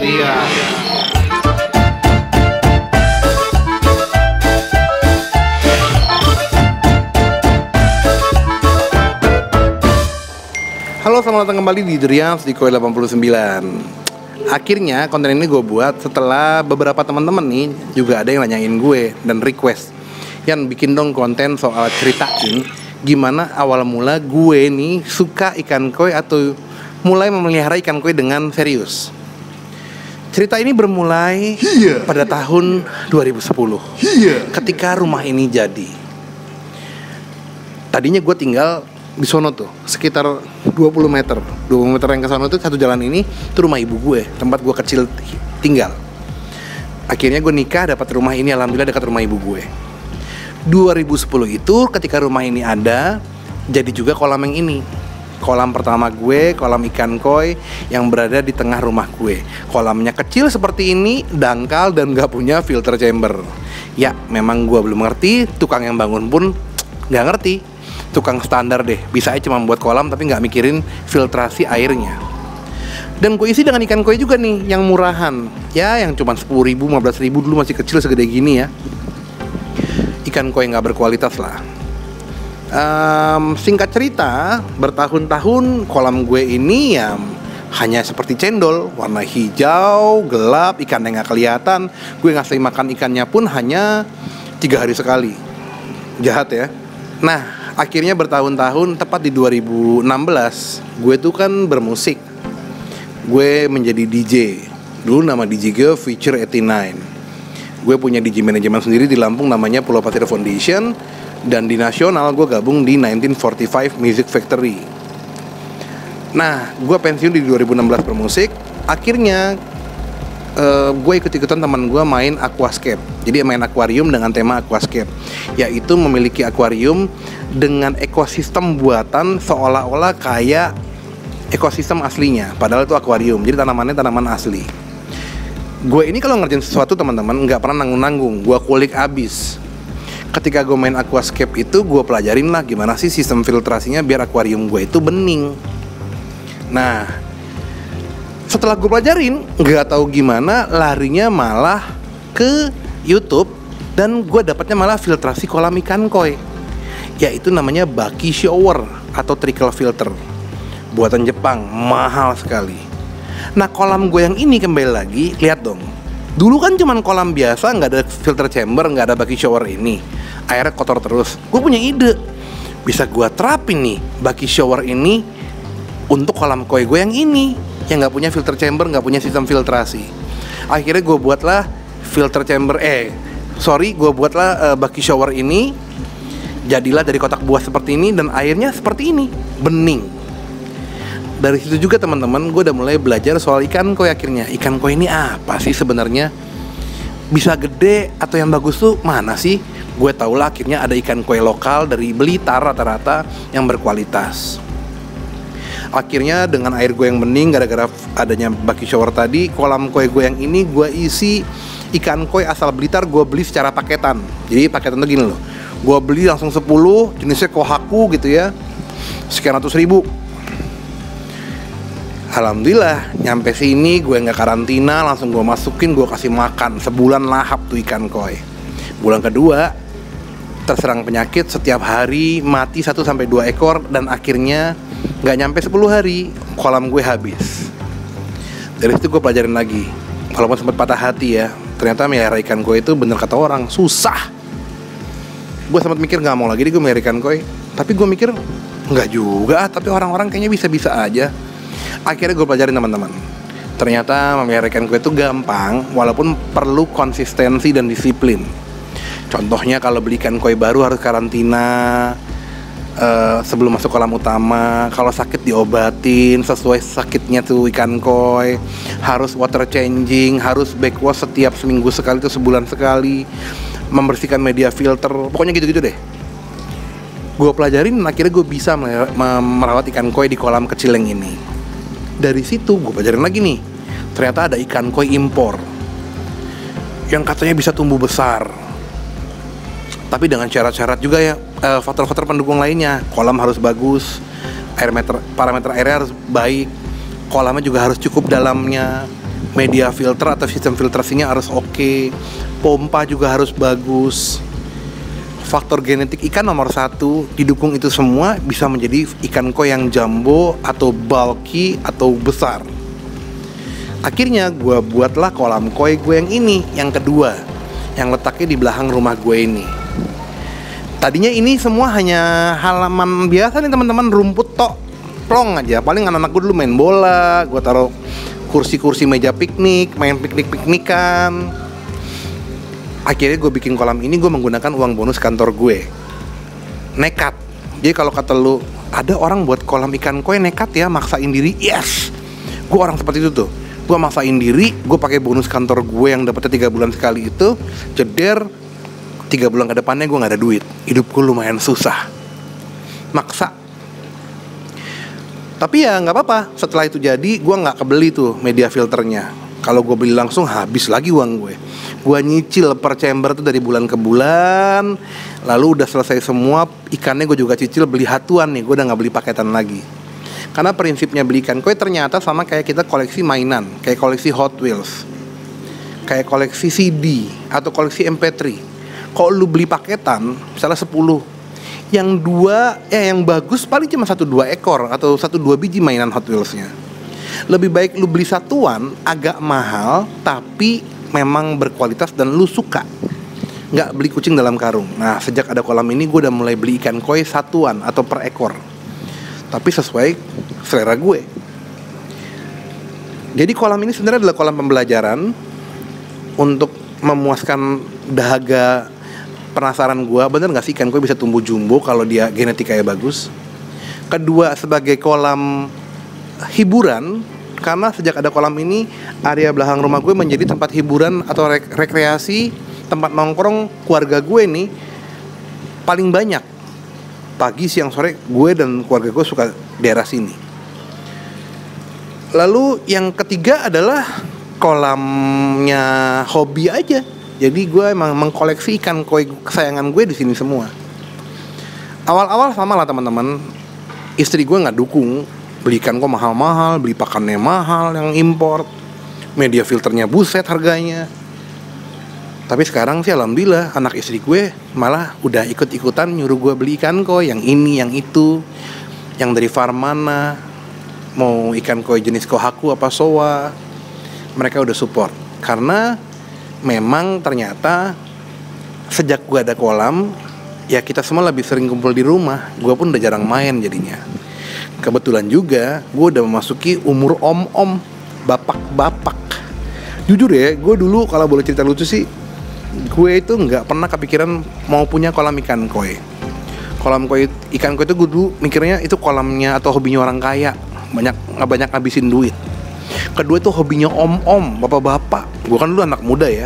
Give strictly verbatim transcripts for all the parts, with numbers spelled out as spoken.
Iya. Halo, selamat datang kembali di Durians di Koi delapan puluh sembilan. Akhirnya konten ini gue buat setelah beberapa teman-teman nih juga ada yang nanyain gue dan request, Yan bikin dong konten soal ceritain gimana awal mula gue nih suka ikan koi atau mulai memelihara ikan koi dengan serius. Cerita ini bermulai yeah. pada tahun dua ribu sepuluh yeah. ketika rumah ini jadi. Tadinya gue tinggal di sono tuh sekitar dua puluh meter dua puluh meter yang ke sono tuh satu jalan ini tuh rumah ibu gue, tempat gue kecil tinggal. Akhirnya gue nikah dapat rumah ini, alhamdulillah dekat rumah ibu gue. dua ribu sepuluh itu ketika rumah ini ada, jadi juga kolam yang ini. Kolam pertama gue, kolam ikan koi yang berada di tengah rumah gue. Kolamnya kecil seperti ini, dangkal dan gak punya filter chamber. Ya memang gue belum ngerti, tukang yang bangun pun gak ngerti. Tukang standar deh, bisa aja cuma buat kolam tapi gak mikirin filtrasi airnya. Dan gue isi dengan ikan koi juga nih, yang murahan. Ya yang cuma sepuluh ribu, lima belas ribu, dulu masih kecil segede gini ya. Ikan koi gak berkualitas lah. um, Singkat cerita, bertahun-tahun kolam gue ini ya hanya seperti cendol, warna hijau, gelap, ikannya gak kelihatan. Gue ngasih makan ikannya pun hanya tiga hari sekali. Jahat ya. Nah akhirnya bertahun-tahun, tepat di dua ribu enam belas, gue tuh kan bermusik. Gue menjadi D J. Dulu nama D J gue Future delapan puluh sembilan. Gue punya D J manajemen sendiri di Lampung, namanya Pulau Pasir Foundation. Dan di nasional gue gabung di nineteen forty-five Music Factory. Nah gue pensiun di dua ribu enam belas bermusik. Akhirnya uh, gue ikut-ikutan teman gue main aquascape. Jadi main akuarium dengan tema aquascape, yaitu memiliki akuarium dengan ekosistem buatan seolah-olah kayak ekosistem aslinya, padahal itu akuarium, jadi tanamannya tanaman asli. Gue ini kalau ngerjain sesuatu teman-teman nggak pernah nanggung-nanggung, gue kulik abis. Ketika gue main aquascape itu gue pelajarin lah gimana sih sistem filtrasinya biar akuarium gue itu bening. Nah setelah gue pelajarin, nggak tahu gimana larinya malah ke YouTube, dan gue dapatnya malah filtrasi kolam ikan koi, yaitu namanya Baki Shower atau trickle filter, buatan Jepang, mahal sekali. Nah kolam gue yang ini kembali lagi, lihat dong. Dulu kan cuman kolam biasa, nggak ada filter chamber, nggak ada Baki Shower ini, airnya kotor terus. Gue punya ide, bisa gue terapin nih Baki Shower ini untuk kolam koi gue yang ini, yang nggak punya filter chamber, nggak punya sistem filtrasi. Akhirnya gue buatlah filter chamber, eh sorry, gue buatlah uh, Baki Shower ini. Jadilah dari kotak buah seperti ini dan airnya seperti ini, bening. Dari situ juga teman-teman, gue udah mulai belajar soal ikan koi. Akhirnya ikan koi ini apa sih sebenarnya, bisa gede atau yang bagus tuh mana sih? Gue tau lah akhirnya ada ikan koi lokal dari Blitar rata-rata yang berkualitas. Akhirnya dengan air gue yang bening gara-gara adanya Baki Shower tadi, kolam koi gue yang ini gue isi ikan koi asal Blitar. Gue beli secara paketan. Jadi paketan tuh gini loh, gue beli langsung sepuluh, jenisnya Kohaku gitu ya, sekian ratus ribu. Alhamdulillah nyampe sini gue gak karantina, langsung gue masukin, gue kasih makan. Sebulan lahap tuh ikan koi. Bulan kedua terserang penyakit, setiap hari mati satu sampai dua ekor. Dan akhirnya gak nyampe sepuluh hari kolam gue habis. Dari situ gue pelajarin lagi, walaupun sempat patah hati ya, ternyata melihara ikan koi itu bener kata orang, susah. Gue sempat mikir gak mau lagi deh gue melihara ikan koi. Tapi gue mikir gak juga, tapi orang-orang kayaknya bisa-bisa aja. Akhirnya gue pelajarin teman-teman, ternyata memelihara ikan koi itu gampang, walaupun perlu konsistensi dan disiplin. Contohnya kalau beli ikan koi baru harus karantina uh, sebelum masuk kolam utama. Kalau sakit diobatin sesuai sakitnya tuh ikan koi. Harus water changing, harus backwash setiap seminggu sekali tuh, sebulan sekali. Membersihkan media filter, pokoknya gitu-gitu deh. Gue pelajarin dan akhirnya gue bisa merawat ikan koi di kolam kecil yang ini. Dari situ gue pelajarin lagi nih, ternyata ada ikan koi impor yang katanya bisa tumbuh besar, tapi dengan syarat-syarat juga ya, eh, faktor-faktor pendukung lainnya. Kolam harus bagus, air meter, parameter airnya harus baik, kolamnya juga harus cukup dalamnya, media filter atau sistem filtrasinya harus oke, pompa juga harus bagus. Faktor genetik ikan nomor satu, didukung itu semua bisa menjadi ikan koi yang jumbo atau bulky atau besar. Akhirnya gue buatlah kolam koi gue yang ini, yang kedua, yang letaknya di belakang rumah gue ini. Tadinya ini semua hanya halaman biasa nih teman-teman, rumput tok, plong aja. Paling anak-anak gue dulu main bola, gue taruh kursi-kursi meja piknik, main piknik-piknikan. Akhirnya gue bikin kolam ini, gue menggunakan uang bonus kantor gue. Nekat. Jadi kalau kata lu, ada orang buat kolam ikan koi nekat ya, maksain diri. Yes, gue orang seperti itu tuh. Gue maksain diri, gue pakai bonus kantor gue yang dapetnya tiga bulan sekali itu, jeder. Tiga bulan ke depannya gue gak ada duit. Hidup gue lumayan susah, maksa. Tapi ya gak apa-apa, setelah itu jadi, gue gak kebeli tuh media filternya. Kalau gue beli langsung habis lagi uang gue. Gue nyicil per chamber tuh dari bulan ke bulan. Lalu udah selesai semua, ikannya gue juga cicil beli hatuan nih. Gue udah gak beli paketan lagi. Karena prinsipnya beli ikan koi ternyata sama kayak kita koleksi mainan. Kayak koleksi Hot Wheels, kayak koleksi C D atau koleksi M P tiga. Kalau lu beli paketan, misalnya sepuluh, yang dua, ya yang bagus paling cuma satu dua ekor atau satu dua biji mainan Hot Wheels-nya. Lebih baik lu beli satuan, agak mahal, tapi memang berkualitas dan lu suka. Nggak beli kucing dalam karung. Nah, sejak ada kolam ini gue udah mulai beli ikan koi satuan atau per ekor, tapi sesuai selera gue. Jadi kolam ini sebenarnya adalah kolam pembelajaran untuk memuaskan dahaga penasaran gue, bener nggak sih ikan koi bisa tumbuh jumbo kalau dia genetikanya bagus. Kedua, sebagai kolam hiburan, karena sejak ada kolam ini, area belakang rumah gue menjadi tempat hiburan atau rek- rekreasi, tempat nongkrong keluarga gue nih paling banyak. Pagi, siang, sore, gue dan keluarga gue suka daerah sini. Lalu yang ketiga adalah kolamnya hobi aja. Jadi gue emang mengkoleksi ikan koi kesayangan gue di sini semua. Awal-awal sama lah teman-teman, istri gue nggak dukung. Beli ikan kok mahal-mahal, beli pakannya mahal yang import, media filternya buset harganya. Tapi sekarang sih alhamdulillah anak istri gue malah udah ikut-ikutan nyuruh gue beli ikan koi yang ini, yang itu, yang dari farm mana, mau ikan koi jenis kohaku apa soa. Mereka udah support karena memang ternyata sejak gue ada kolam, ya kita semua lebih sering kumpul di rumah. Gue pun udah jarang main jadinya. Kebetulan juga gue udah memasuki umur om-om, bapak-bapak. Jujur ya, gue dulu kalau boleh cerita lucu sih, gue itu nggak pernah kepikiran mau punya kolam ikan koi. Kolam koi ikan koi itu gue dulu mikirnya itu kolamnya atau hobinya orang kaya, banyak nggak banyak ngabisin duit. Kedua itu hobinya om-om, bapak-bapak. Gue kan dulu anak muda ya.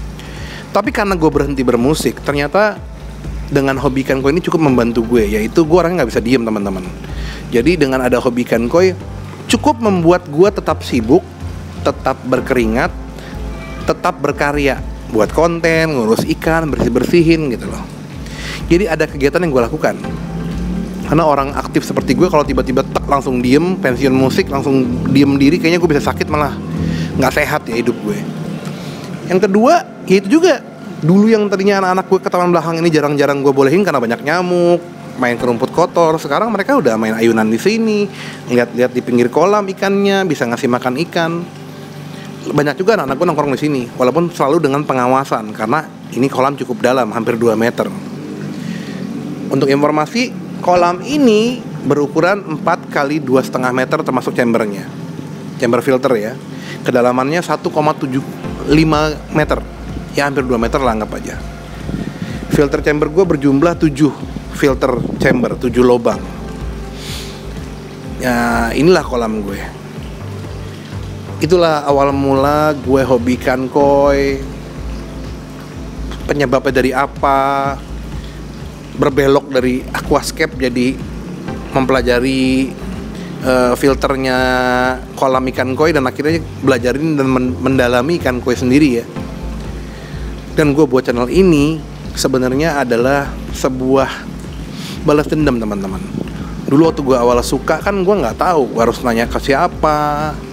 Tapi karena gue berhenti bermusik, ternyata dengan hobi ikan koi ini cukup membantu gue. Yaitu gue orangnya nggak bisa diem teman-teman. Jadi dengan ada hobi ikan koi cukup membuat gue tetap sibuk, tetap berkeringat, tetap berkarya, buat konten, ngurus ikan, bersih-bersihin gitu loh. Jadi ada kegiatan yang gue lakukan. Karena orang aktif seperti gue kalau tiba-tiba tak langsung diem, pensiun musik, langsung diem diri, kayaknya gue bisa sakit, malah gak sehat ya hidup gue. Yang kedua, ya itu juga. Dulu yang tadinya anak-anak gue ke taman belakang ini jarang-jarang gue bolehin karena banyak nyamuk, main ke rumput kotor. Sekarang mereka udah main ayunan di sini, lihat-lihat di pinggir kolam ikannya, bisa ngasih makan ikan. Banyak juga anak-anak gue nongkrong di sini, walaupun selalu dengan pengawasan karena ini kolam cukup dalam, hampir dua meter. Untuk informasi, kolam ini berukuran empat kali dua koma lima meter termasuk chambernya, chamber filter ya. Kedalamannya satu koma tujuh lima meter, ya hampir dua meter lah anggap aja. Filter chamber gue berjumlah tujuh filter chamber, tujuh lubang. Ya inilah kolam gue. Itulah awal mula gue hobi ikan koi. Penyebabnya dari apa? Berbelok dari aquascape jadi mempelajari uh, filternya kolam ikan koi, dan akhirnya belajarin dan men- mendalami ikan koi sendiri ya. Dan gue buat channel ini sebenarnya adalah sebuah balas dendam teman-teman. Dulu waktu gue awal suka kan gue nggak tahu gue harus nanya ke siapa,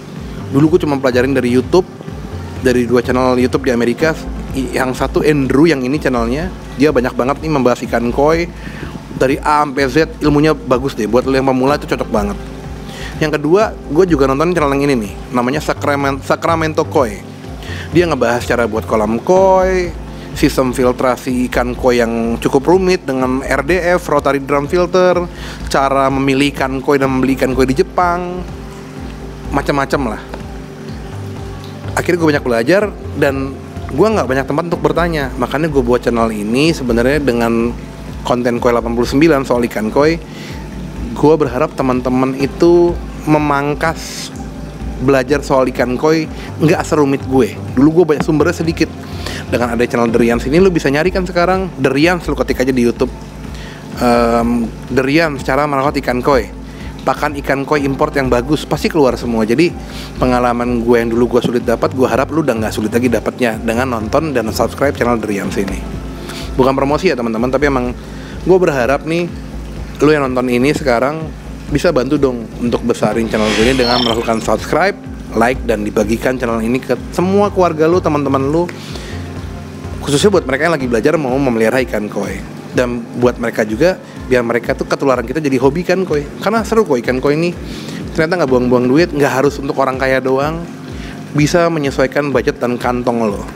Dulu gue cuma pelajarin dari YouTube, dari dua channel YouTube di Amerika. Yang satu Andrew, yang ini channelnya dia banyak banget nih membahas ikan koi dari A sampai Z, ilmunya bagus deh. Buat lo yang pemula itu cocok banget. Yang kedua, gue juga nonton channel yang ini nih, namanya Sacramento, Sacramento Koi. Dia ngebahas cara buat kolam koi, sistem filtrasi ikan koi yang cukup rumit dengan R D F, rotary drum filter, cara memilih ikan koi dan membeli ikan koi di Jepang, macam-macam lah. Akhirnya gue banyak belajar dan gue nggak banyak tempat untuk bertanya. Makanya gue buat channel ini sebenarnya dengan konten Koi delapan puluh sembilan soal ikan koi. Gue berharap teman-teman itu memangkas belajar soal ikan koi nggak serumit gue. Dulu gue banyak sumbernya sedikit. Dengan ada channel The Rians ini, lo bisa nyari kan sekarang The Rians, lo ketik aja di YouTube um, The Rians cara merawat ikan koi, pakan ikan koi import yang bagus, pasti keluar semua. Jadi pengalaman gue yang dulu gue sulit dapat, gue harap lu udah nggak sulit lagi dapatnya dengan nonton dan subscribe channel The Rians ini. Bukan promosi ya teman-teman, tapi emang gue berharap nih lu yang nonton ini sekarang bisa bantu dong untuk besarin channel gue ini dengan melakukan subscribe, like, dan dibagikan channel ini ke semua keluarga lu, teman-teman lu, khususnya buat mereka yang lagi belajar mau memelihara ikan koi. Dan buat mereka juga, biar mereka tuh ketularan kita jadi hobi ikan koi. Karena seru kok ikan koi ini, ternyata nggak buang-buang duit, nggak harus untuk orang kaya doang, bisa menyesuaikan budget dan kantong lo.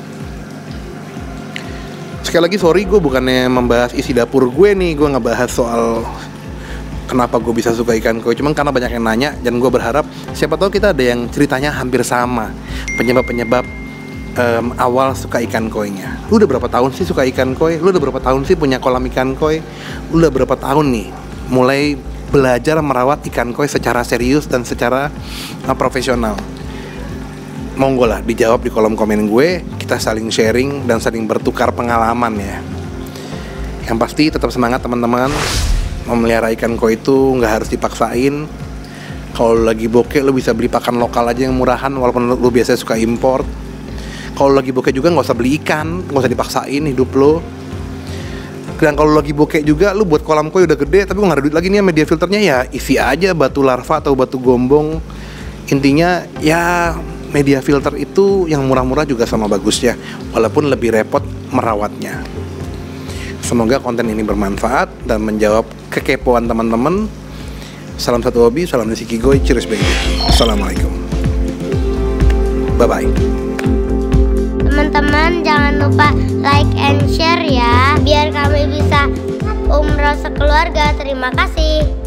Sekali lagi sorry, gue bukannya membahas isi dapur gue nih, gue ngebahas soal kenapa gue bisa suka ikan koi, cuman karena banyak yang nanya dan gue berharap siapa tahu kita ada yang ceritanya hampir sama, penyebab-penyebab um, awal suka ikan koinya. Lu udah berapa tahun sih suka ikan koi? Lu udah berapa tahun sih punya kolam ikan koi? Lu udah berapa tahun nih mulai belajar merawat ikan koi secara serius dan secara uh, profesional? Monggo lah dijawab di kolom komen gue, kita saling sharing dan saling bertukar pengalaman ya. Yang pasti tetap semangat teman-teman. Memelihara ikan koi itu nggak harus dipaksain. Kalau lagi bokeh lu bisa beli pakan lokal aja yang murahan, walaupun lu biasanya suka import. Kalau lagi bokeh juga nggak usah beli ikan, nggak usah dipaksain hidup lo. Dan kalau lagi bokeh juga, lu buat kolam koi udah gede tapi nggak ada duit lagi nih media filternya, ya isi aja batu larva atau batu gombong. Intinya ya media filter itu yang murah-murah juga sama bagusnya, walaupun lebih repot merawatnya. Semoga konten ini bermanfaat dan menjawab kekepoan teman-teman. Salam satu hobi, salam Nishikigoy, cheers baby. Assalamualaikum. Bye bye. Teman-teman jangan lupa like and share ya, biar kami bisa umroh sekeluarga. Terima kasih.